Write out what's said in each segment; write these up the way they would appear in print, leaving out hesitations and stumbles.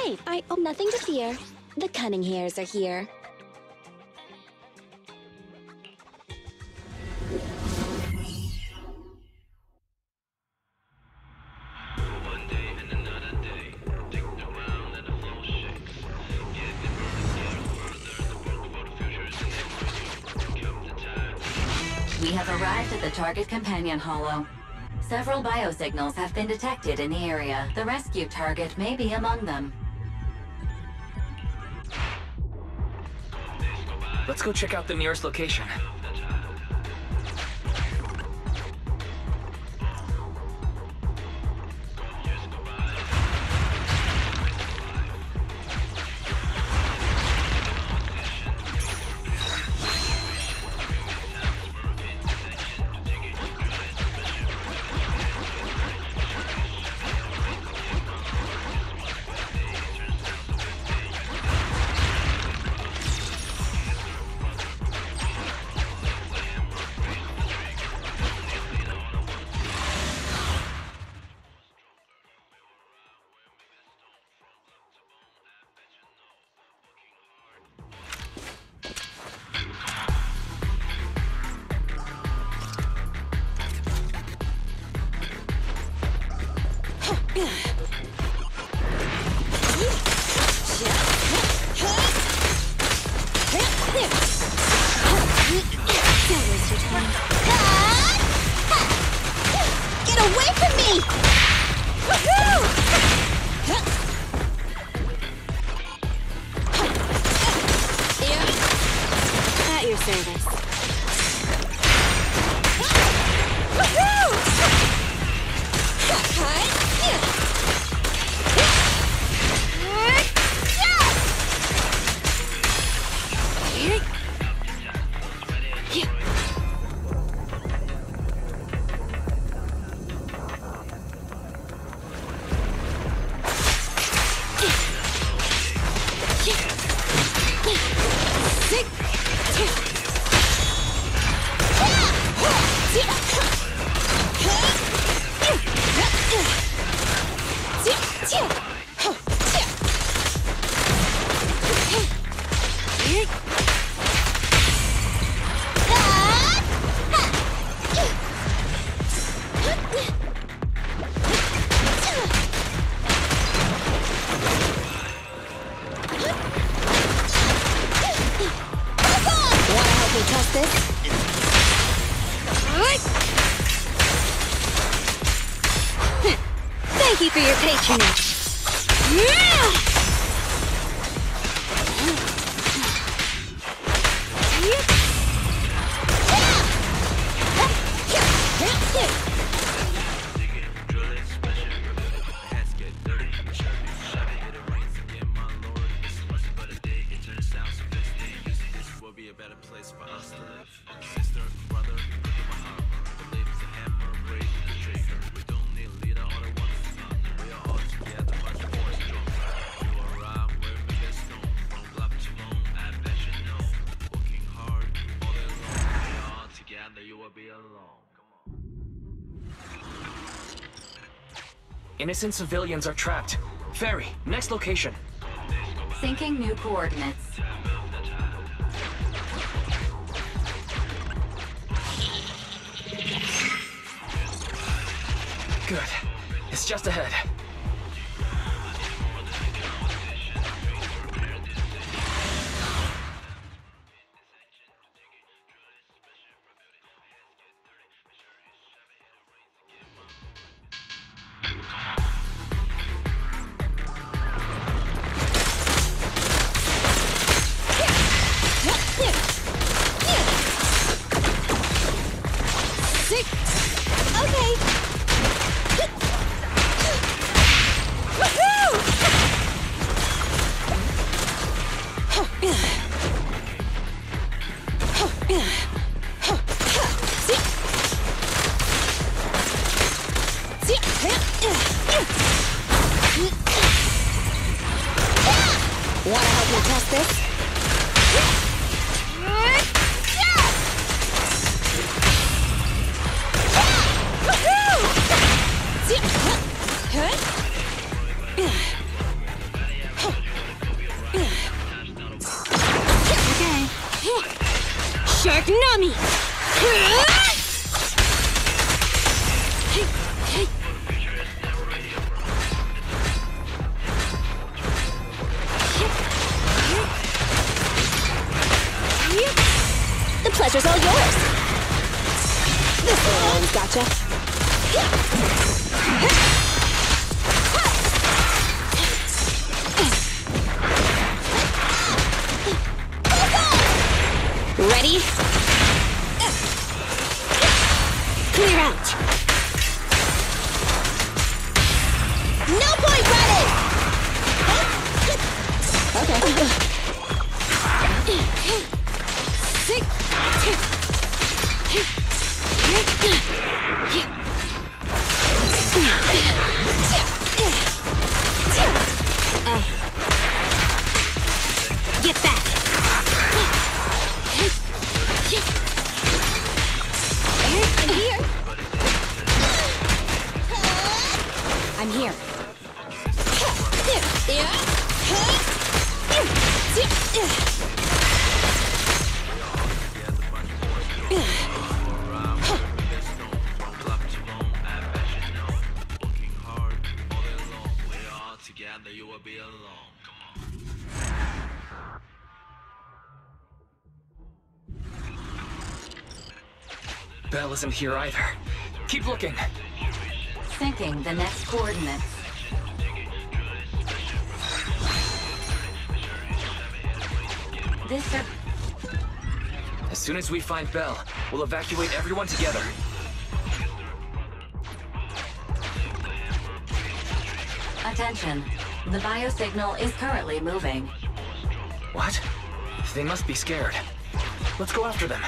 safe. Nothing to fear. The cunning hairs are here. We have arrived at the target companion hollow. Several biosignals have been detected in the area. The rescue target may be among them. Let's go check out the nearest location. Get away from me! At your service. Thank you for your patronage. Innocent civilians are trapped. Ferry, next location. Syncing new coordinates. Good. It's just ahead. Wanna help me test this? Gotcha. Ready? Clear out. No point running! Okay. Get back! I'm here. Bell isn't here either. Keep looking. Syncing the next coordinates. This As soon as we find Bell, we'll evacuate everyone together. Attention. The biosignal is currently moving. What? They must be scared. Let's go after them.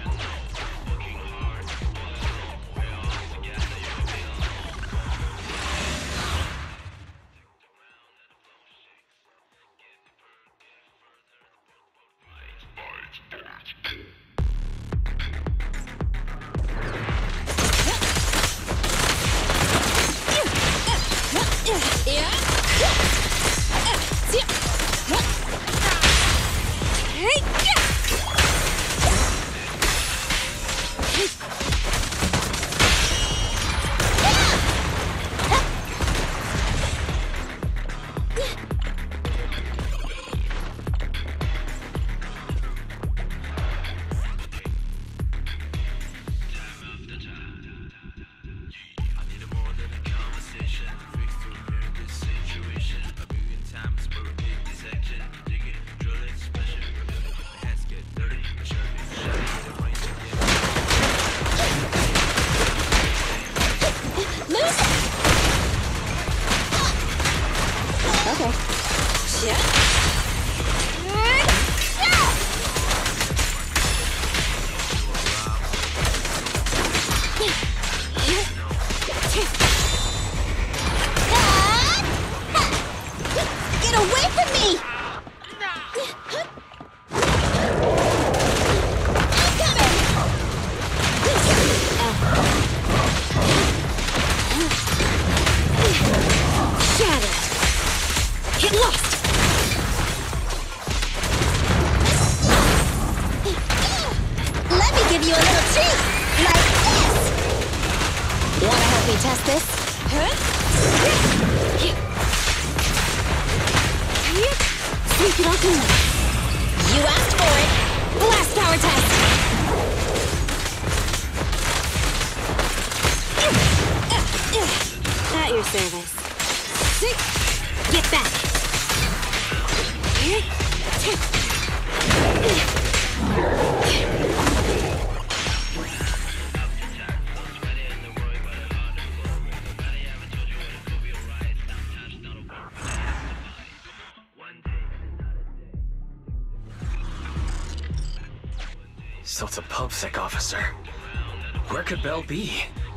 So it's a PubSec officer. Where could Bell be?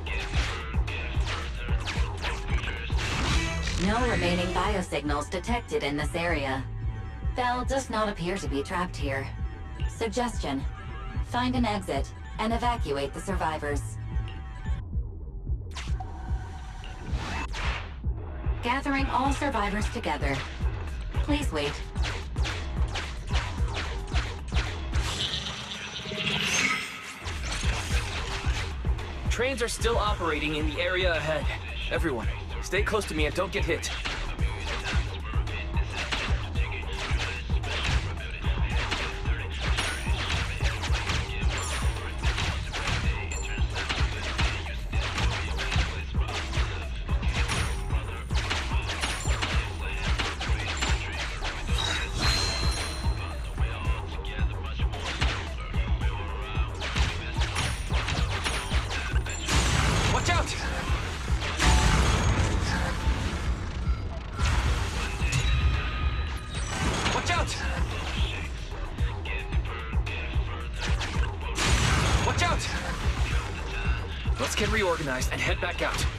No remaining biosignals detected in this area. Bell does not appear to be trapped here. Suggestion: find an exit and evacuate the survivors. Gathering all survivors together. Please wait. Trains are still operating in the area ahead. Everyone, stay close to me and don't get hit. Let's get reorganized and head back out.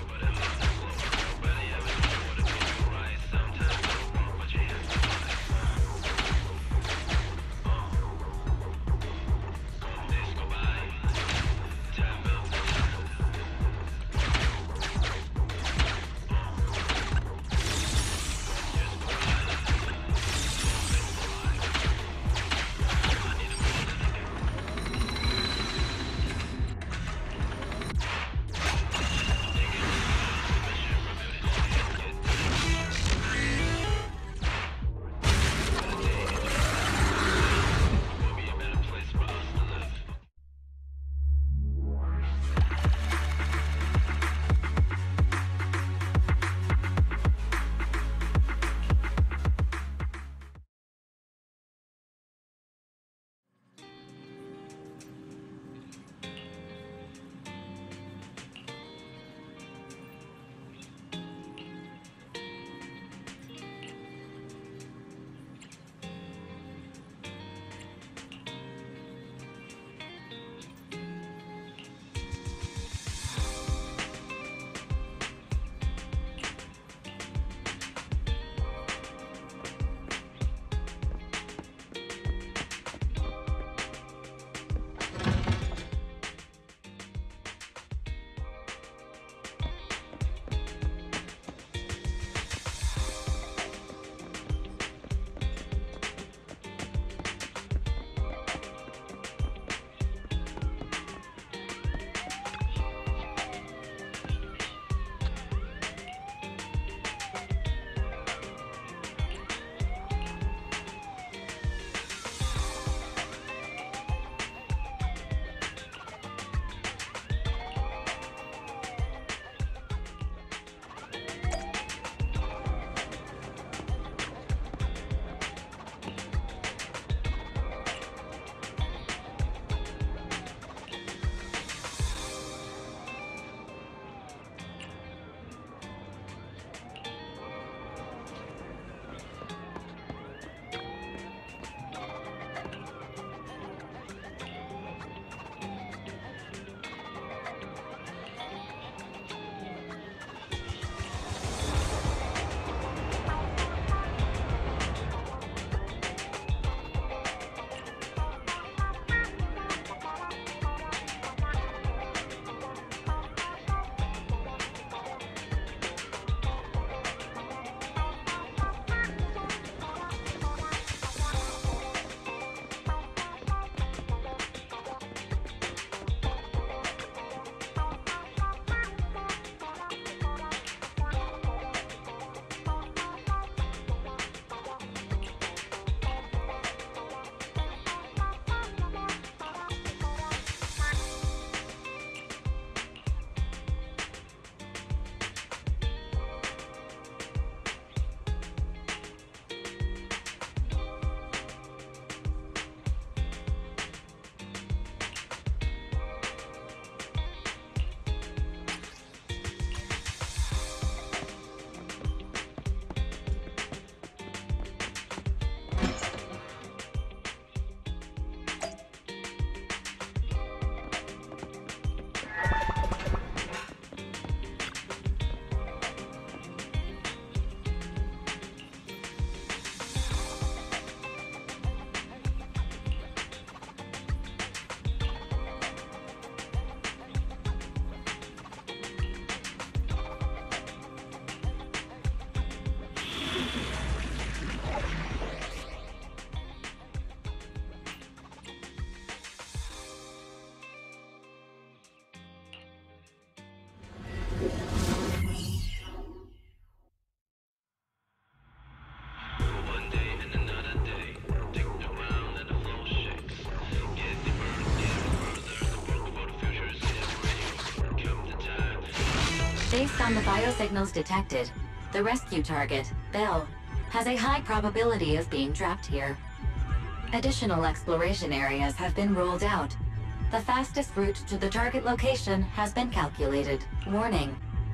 Based on the biosignals detected, the rescue target, Bell, has a high probability of being trapped here. Additional exploration areas have been ruled out. The fastest route to the target location has been calculated. Warning: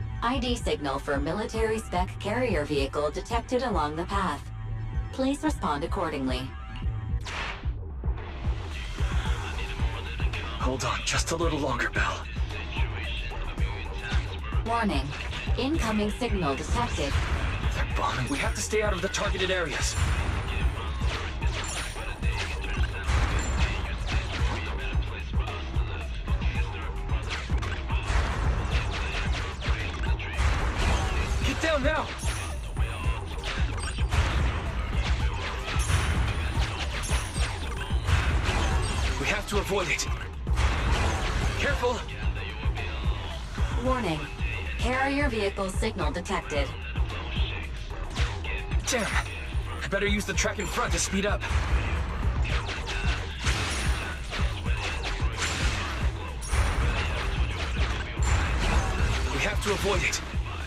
ID signal for military spec carrier vehicle detected along the path. Please respond accordingly. Hold on just a little longer, Bell. Warning. Incoming signal detected. They're bombing. We have to stay out of the targeted areas. Get down now! We have to avoid it. Careful! Warning. Carrier vehicle signal detected. Damn! I better use the track in front to speed up. We have to avoid it.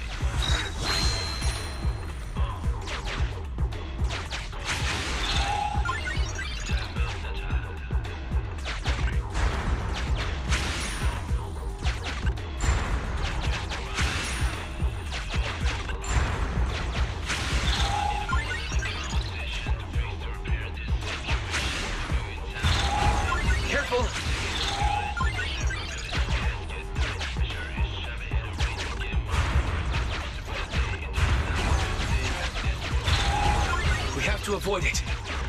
To avoid it.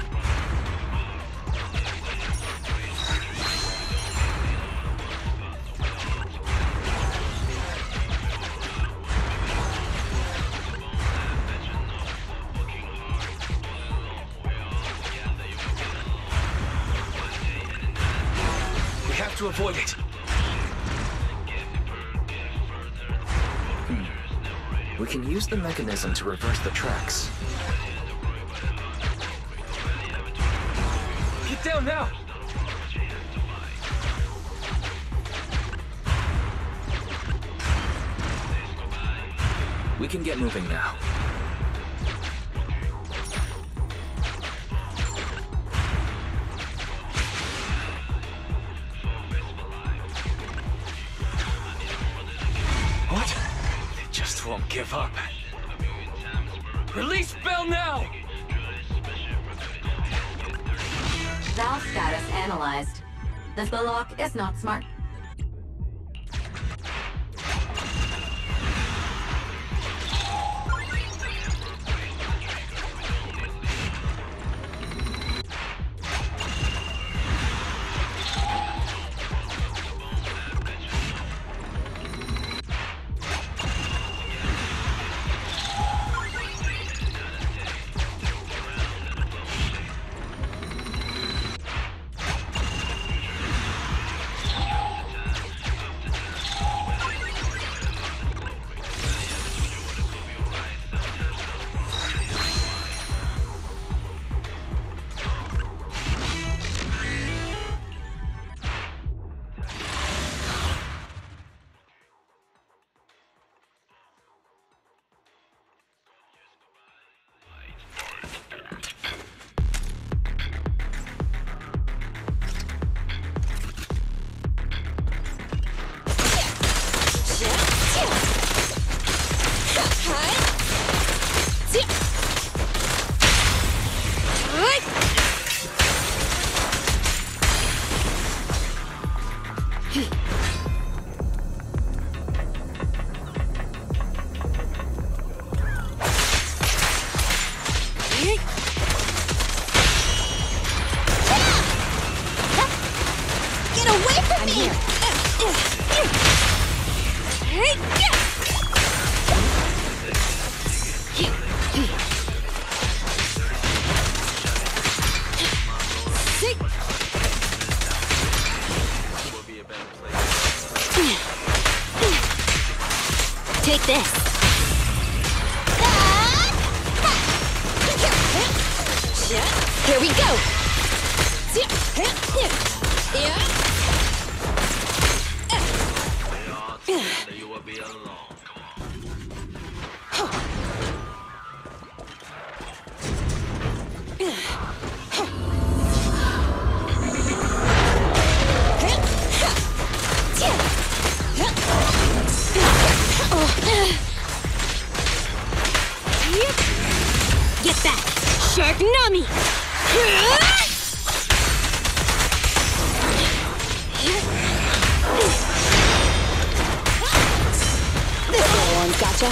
We have to avoid it. We can use the mechanism to reverse the tracks. Get down now! We can get moving now. What? They just won't give up. Release Bell now! Valve status analyzed. The spilllock is not smart. Take this. Here we go. Get back, Sharknami! This gotcha.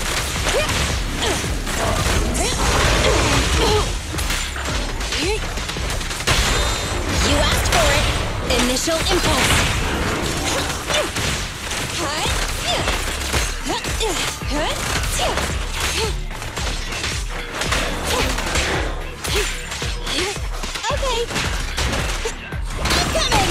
You asked for it. Initial impulse. Okay. I'm coming.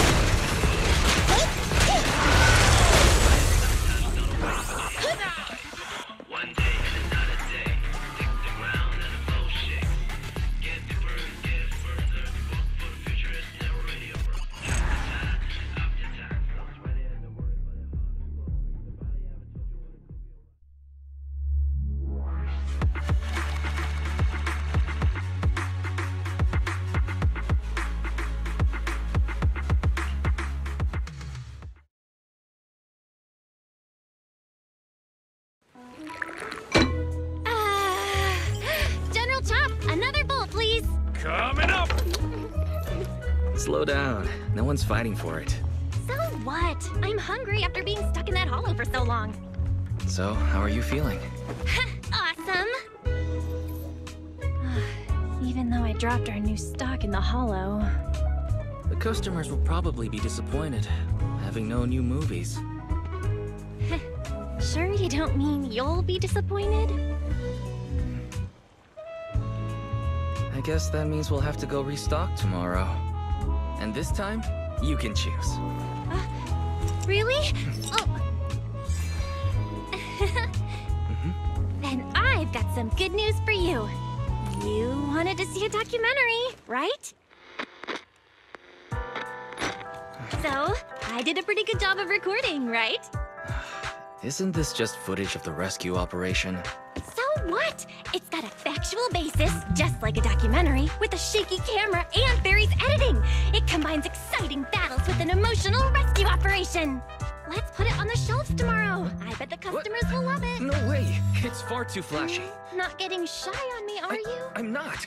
One day is not a day. Stick the ground and a bullshit. Get the bird, get further. Walk for the future is never really over. After time, sounds ready and the worry about it. The body haven't told you what it could be. General Chop, another bowl, please. Coming up! Slow down. No one's fighting for it. So what? I'm hungry after being stuck in that hollow for so long. So, how are you feeling? Awesome. Even though I dropped our new stock in the hollow. The customers will probably be disappointed, having no new movies. Sure you don't mean you'll be disappointed? I guess that means we'll have to go restock tomorrow. And this time, you can choose. Really? Oh. Then I've got some good news for you. You wanted to see a documentary, right? So, I did a pretty good job of recording, right? Isn't this just footage of the rescue operation? So what? It's got a factual basis, just like a documentary, with a shaky camera and Barry's editing. It combines exciting battles with an emotional rescue operation. Let's put it on the shelves tomorrow. I bet the customers will love it. No way! It's far too flashy. Not getting shy on me, are you? I'm not!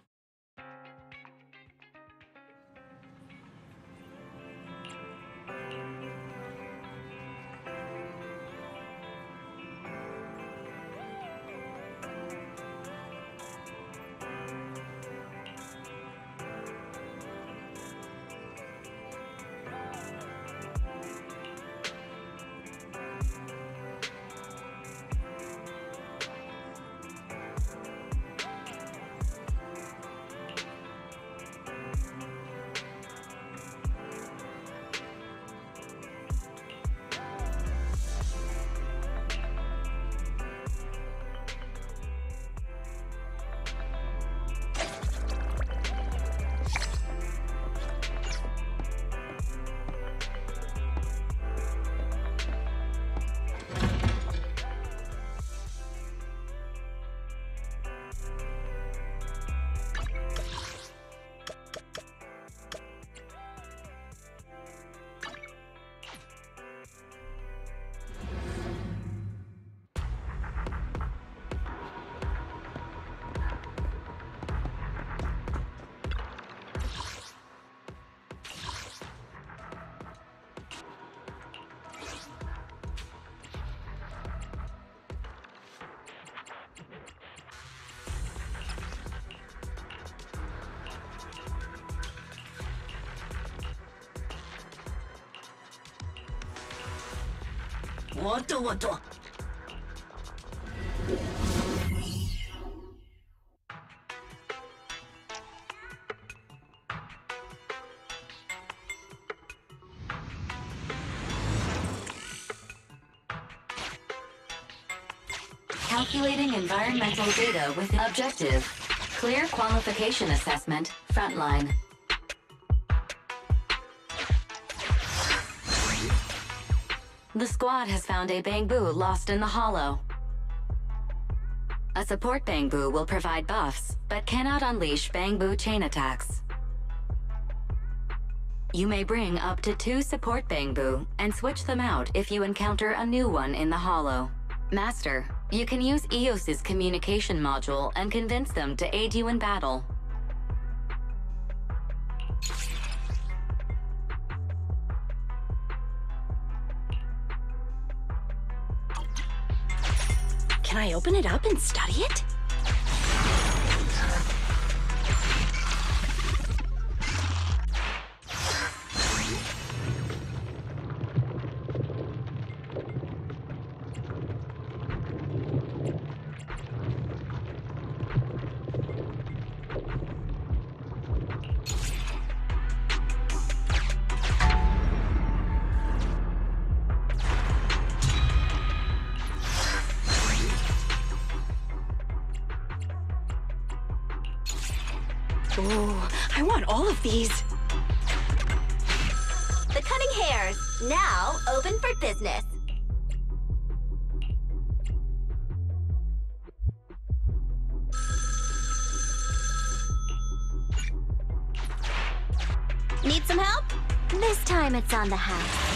What? Calculating environmental data with objective. Clear qualification assessment, frontline. The squad has found a bamboo lost in the hollow. A support bamboo will provide buffs, but cannot unleash bamboo chain attacks. You may bring up to 2 support bamboo and switch them out if you encounter a new one in the hollow. Master, you can use Eos's communication module and convince them to aid you in battle. Can I open it up and study it? Ooh, I want all of these. The cunning hairs, now open for business. Need some help? This time it's on the house.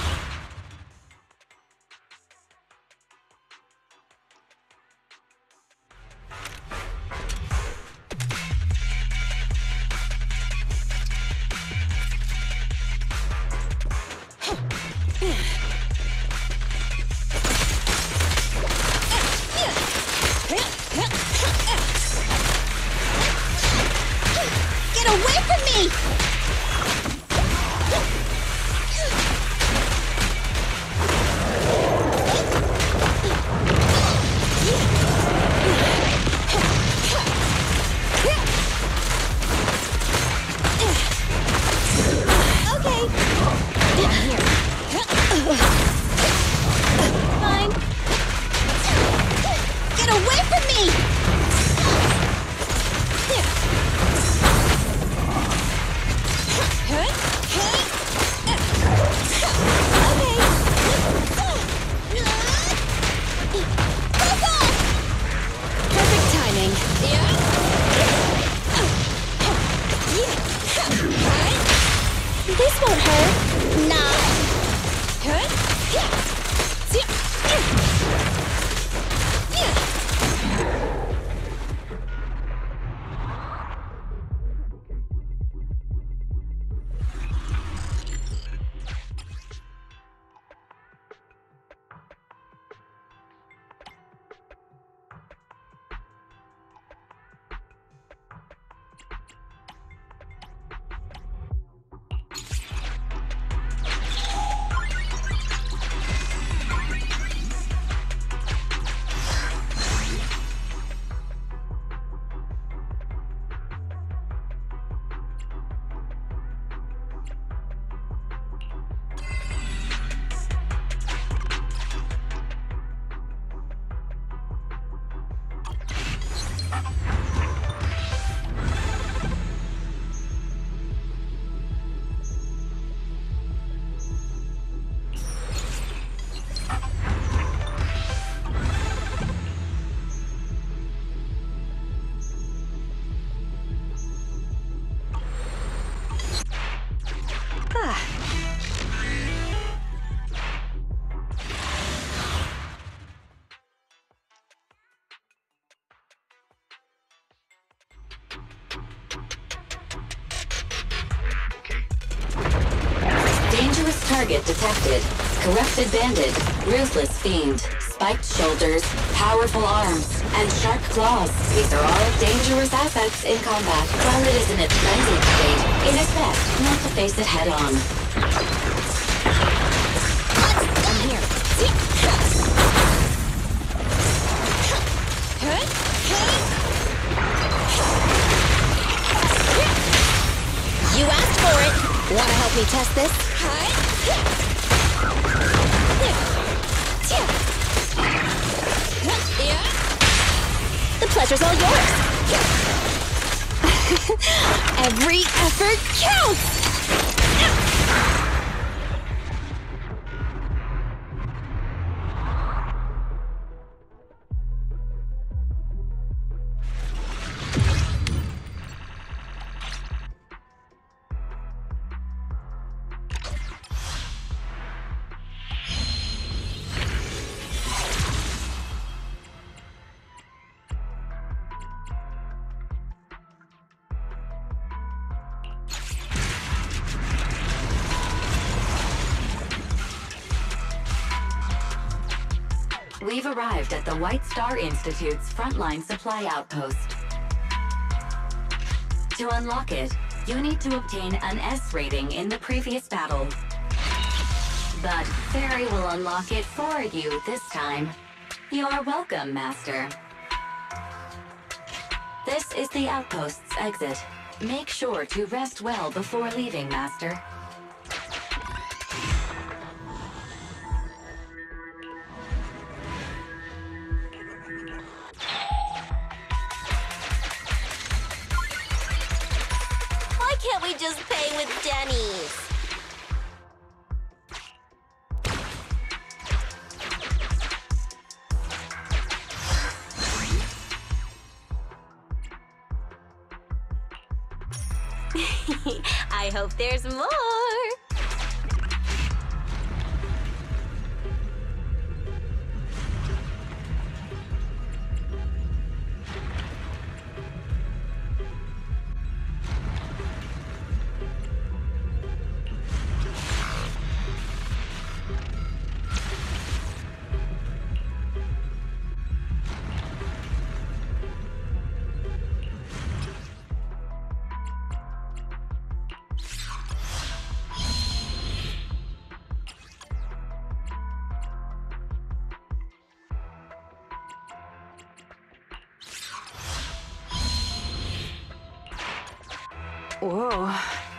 Get away from me! Okay. Here. Fine. Get away from me! Perfect timing. This won't hurt. Nah. Dangerous target detected. Corrupted bandit, ruthless fiend, spiked shoulders, powerful arms, and sharp claws. These are all dangerous assets in combat. While it is in its frenzied state, it is best not to face it head on. I'm here. You asked for it. Wanna help me test this? The pleasure's all yours. Every effort counts! We've arrived at the White Star Institute's frontline supply outpost. To unlock it, you need to obtain an S rating in the previous battle. But Fairy will unlock it for you this time. You are welcome, Master. This is the outpost's exit. Make sure to rest well before leaving, Master. Why can't we just pay with Denny's? I hope there's more. Whoa.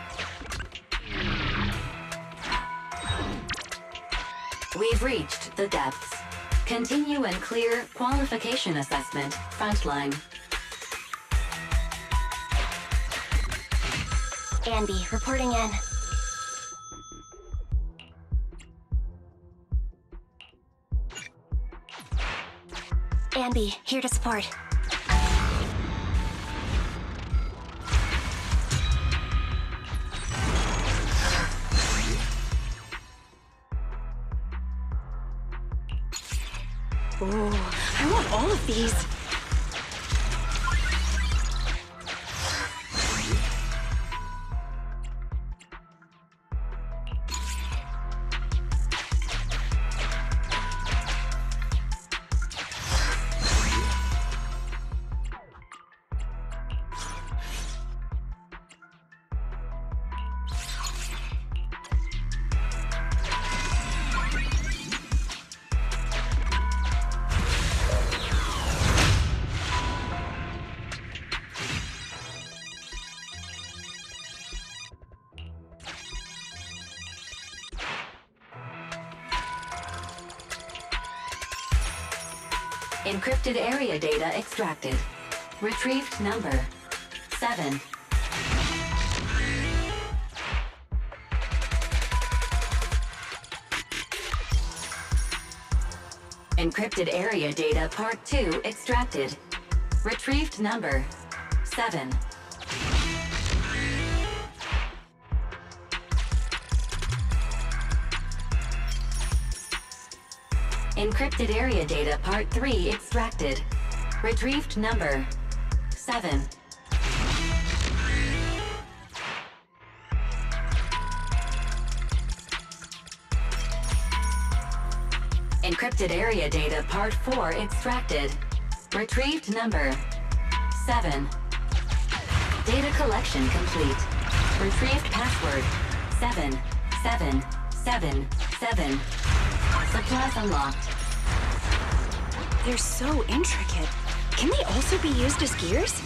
We've reached the depths. Continue and clear qualification assessment, frontline. Andy, reporting in. Andy, here to support. Oh, I want all of these. Encrypted area data extracted. Retrieved number 7. Encrypted area data part 2 extracted. Retrieved number 7. Encrypted area data part 3 extracted. Retrieved number 7. Encrypted area data part 4 extracted. Retrieved number 7. Data collection complete. Retrieved password 7777. Supplies unlocked. They're so intricate. Can they also be used as gears?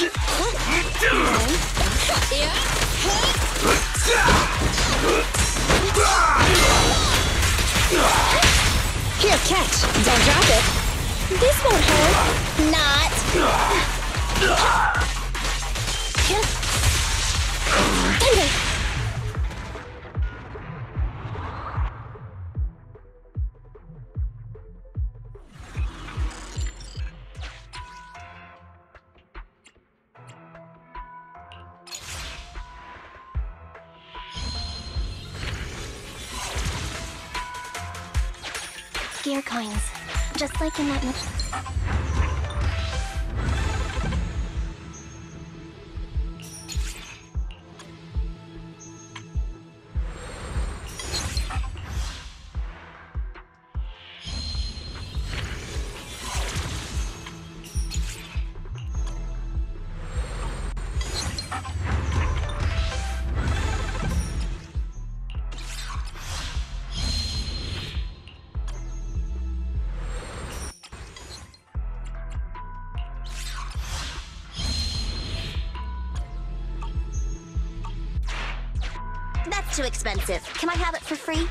Here, catch. Don't drop it. This won't hurt. Not. Thunder. Gear coins, just like in that. That's too expensive. Can I have it for free?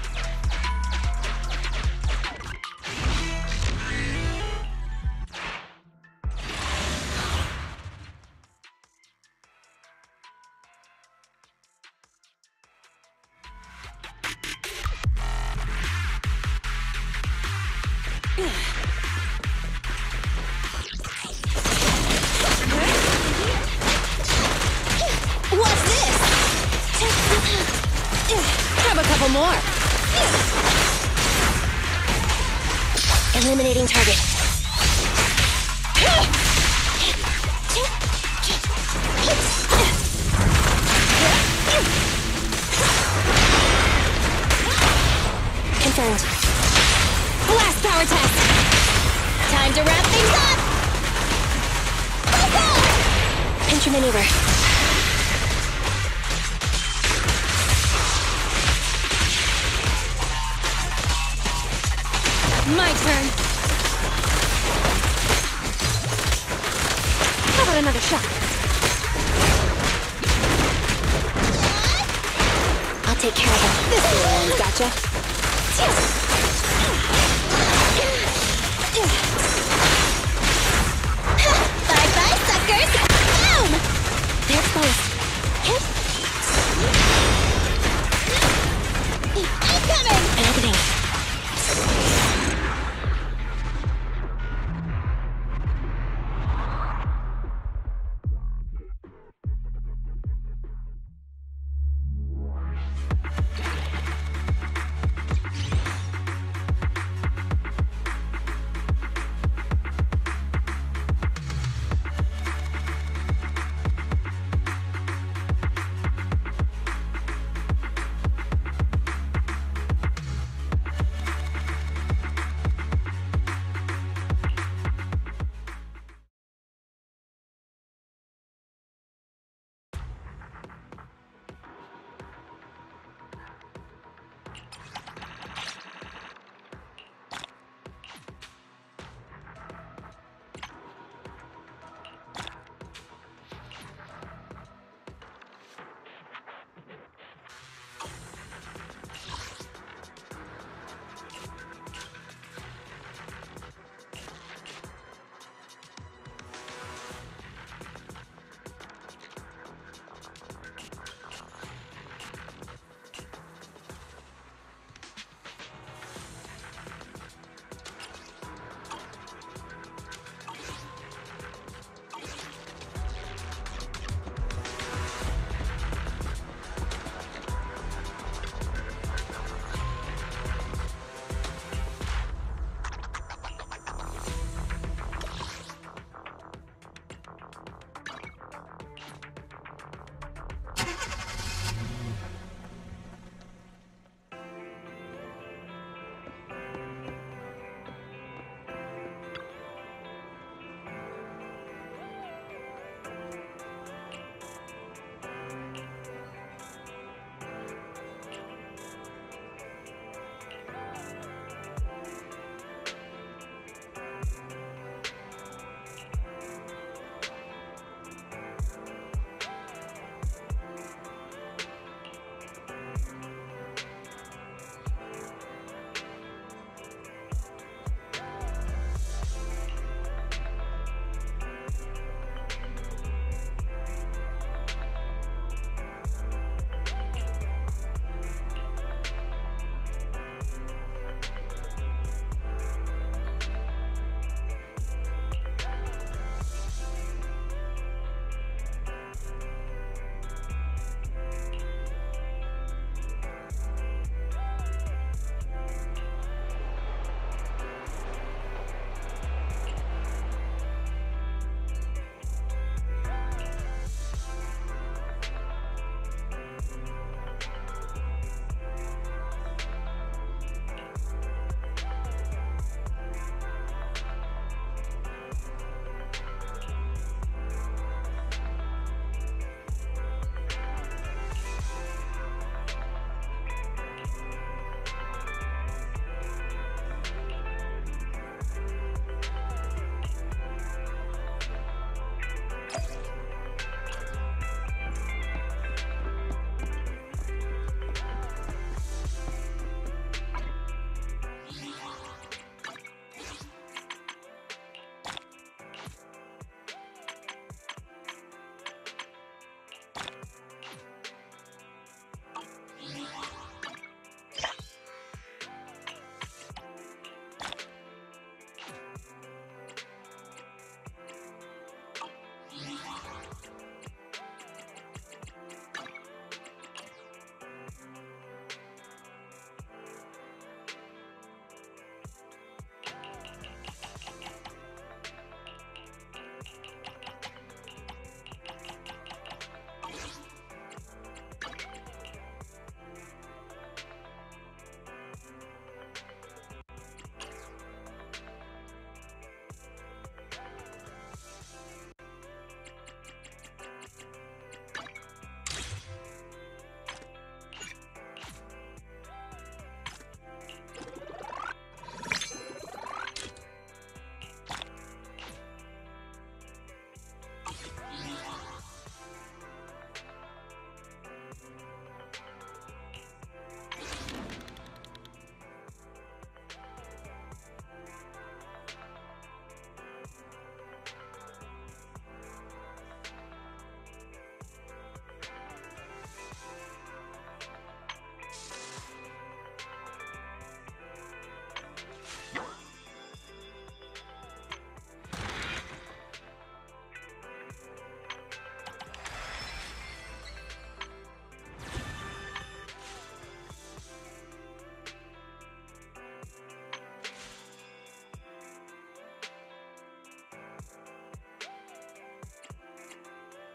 What's this? Grab a couple more. Eliminating target. Confirmed. Blast power test. Time to wrap things up. Pinch your maneuver. My turn. How about another shot? I'll take care of him. This little one's gotcha. Bye-bye, suckers! Boom! They're exposed. I'm coming! Editing.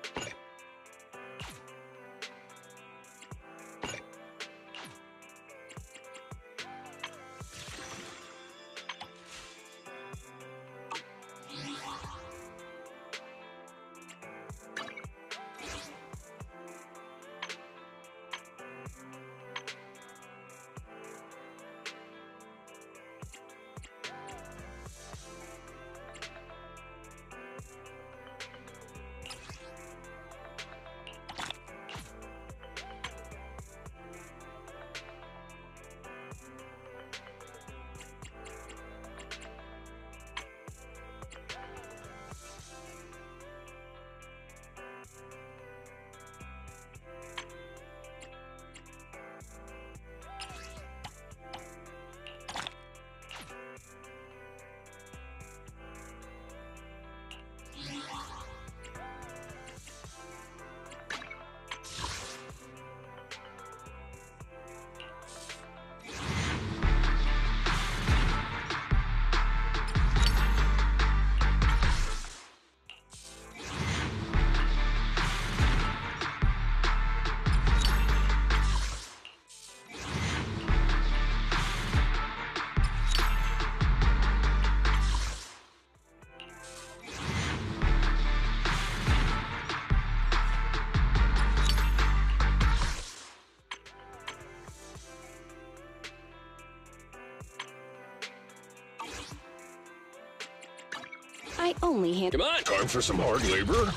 I only handle. Come on! Time for some hard labor?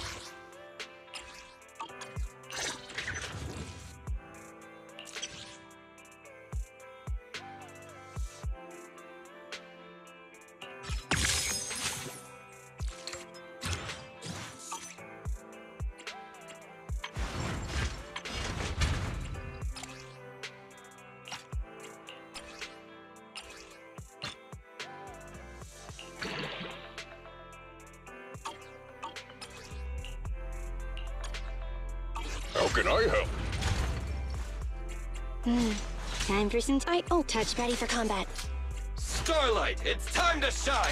How can I help? Time for some. Touch ready for combat. Starlight, it's time to shine!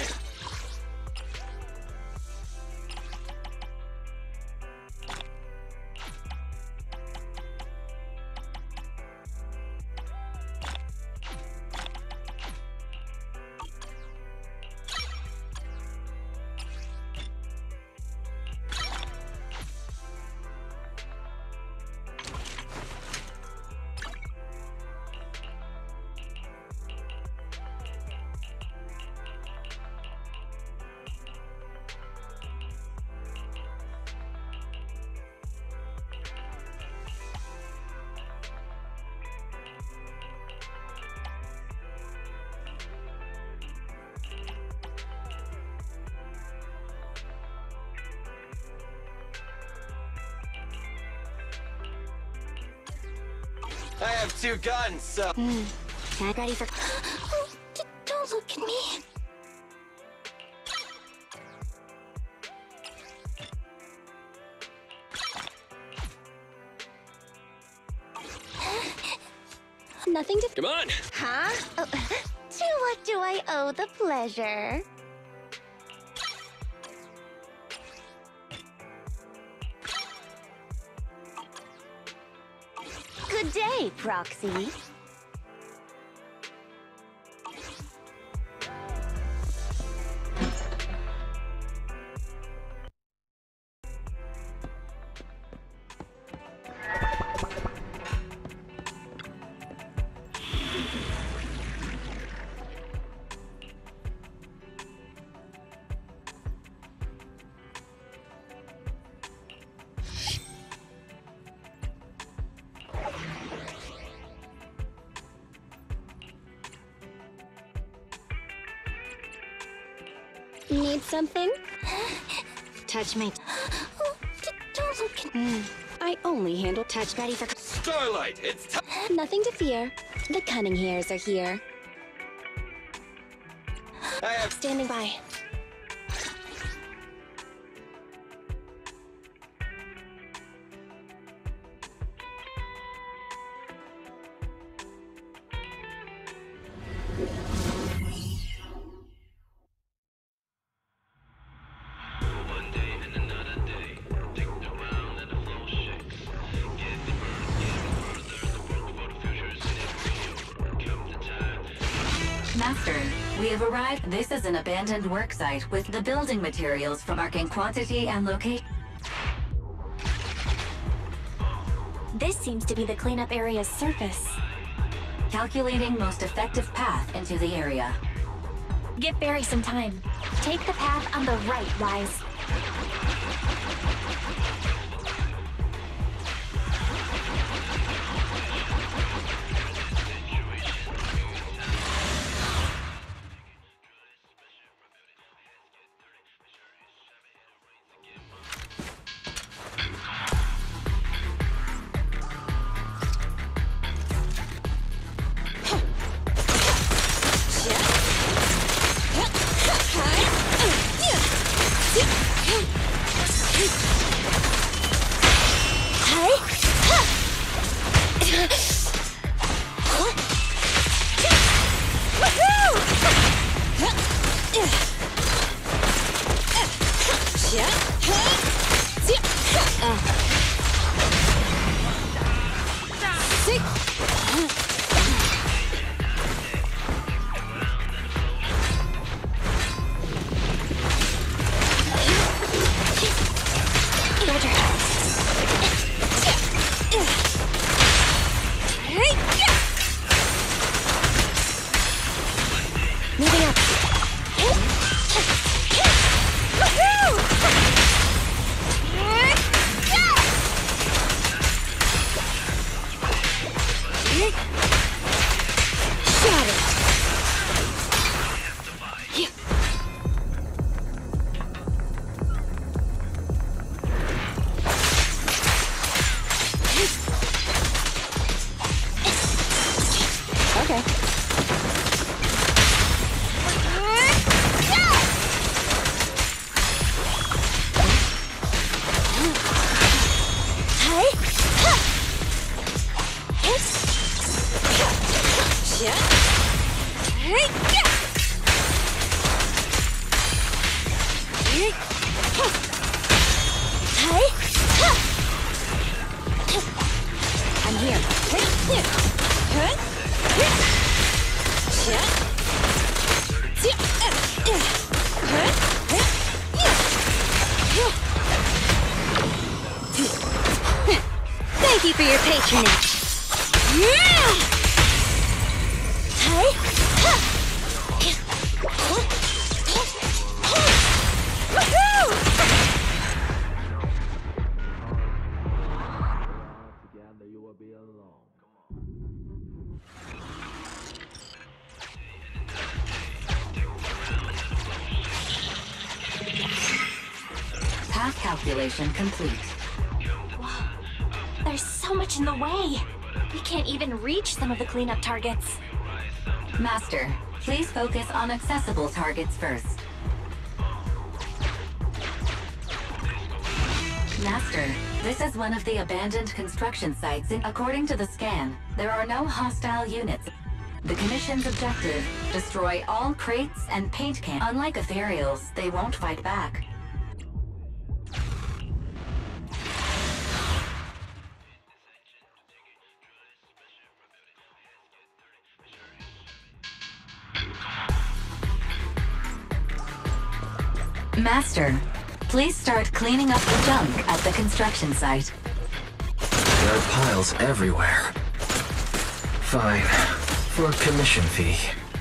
I have 2 guns, so... Time ready for. Don't look at me. Nothing to. Come on! Huh? Oh, to what do I owe the pleasure? Good day, Proxy. Need something? Touch me. Don't look at me. I only handle touch ready for. Starlight, it's time! Nothing to fear. The cunning hairs are here. I have... Standing by. One day and another day, ticked around We have arrived. This is an abandoned worksite with the building materials for marking quantity and location. This seems to be the cleanup area's surface. Calculating most effective path into the area. Give Barry some time. Take the path on the right, Wise. Thank you for your patronage. Path calculation complete. There's so much in the way. We can't even reach some of the cleanup targets. Master, please focus on accessible targets first. Master, this is one of the abandoned construction sites. According to the scan, there are no hostile units. The Commission's objective, destroy all crates and paint cans. Unlike Ethereals, they won't fight back. Master, please start cleaning up the junk at the construction site. There are piles everywhere. Fine. For commission fee.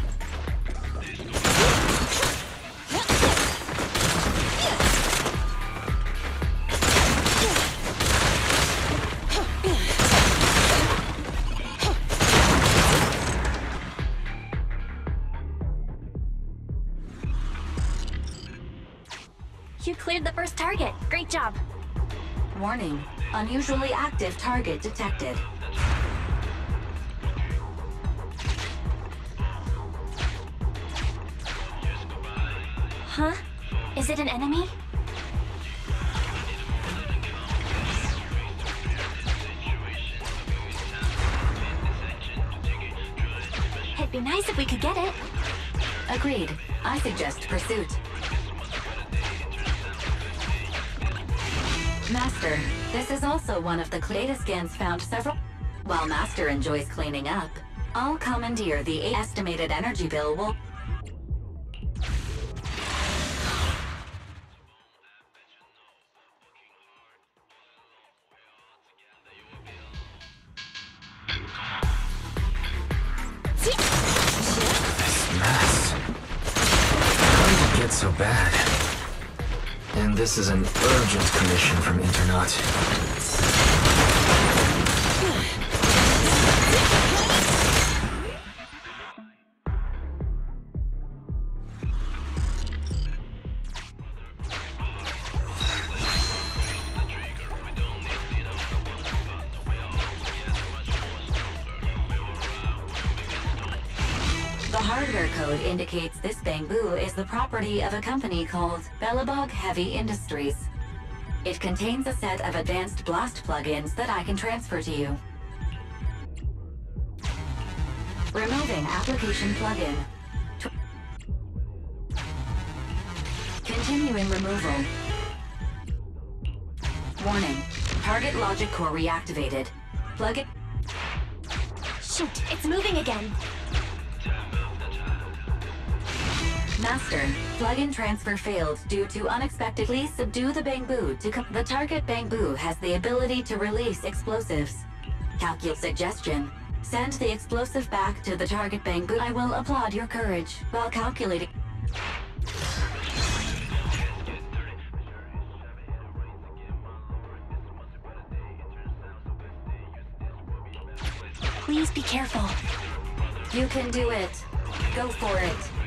You cleared the first target. Great job. Warning, unusually active target detected. Huh? Is it an enemy? It'd be nice if we could get it. Agreed. I suggest pursuit. Master, this is also one of the data scans found several. While Master enjoys cleaning up, I'll commandeer the estimated energy bill will. bad. And this is an urgent commission from Internaut. The hardware code indicates this bamboo is the property of a company called Bellabog Heavy Industries. It contains a set of advanced blast plugins that I can transfer to you. Removing application plugin. Continuing removal. Warning. Target logic core reactivated. Plug it. Shoot, it's moving again. Master, plug-in transfer failed due to unexpectedly subdue the bamboo to the target bamboo has the ability to release explosives. Calculate suggestion. Send the explosive back to the target bamboo. I will applaud your courage while calculating. Please be careful. You can do it. Go for it.